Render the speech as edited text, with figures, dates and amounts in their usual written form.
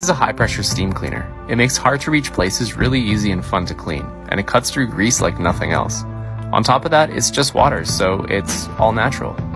is a high-pressure steam cleaner. It makes hard-to-reach places really easy and fun to clean, and it cuts through grease like nothing else. On top of that, it's just water, so it's all natural.